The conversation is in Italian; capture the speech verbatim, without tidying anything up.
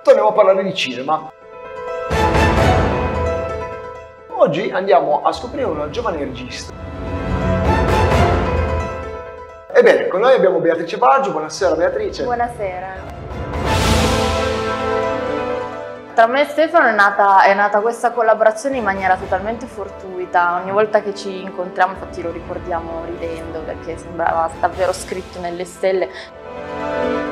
torniamo a parlare di cinema. Oggi andiamo a scoprire una giovane regista. Ebbene, con noi abbiamo Beatrice Baggio. Buonasera Beatrice. Buonasera. Tra me e Stefano è nata, è nata questa collaborazione in maniera totalmente fortuita. Ogni volta che ci incontriamo, infatti lo ricordiamo ridendo perché sembrava davvero scritto nelle stelle.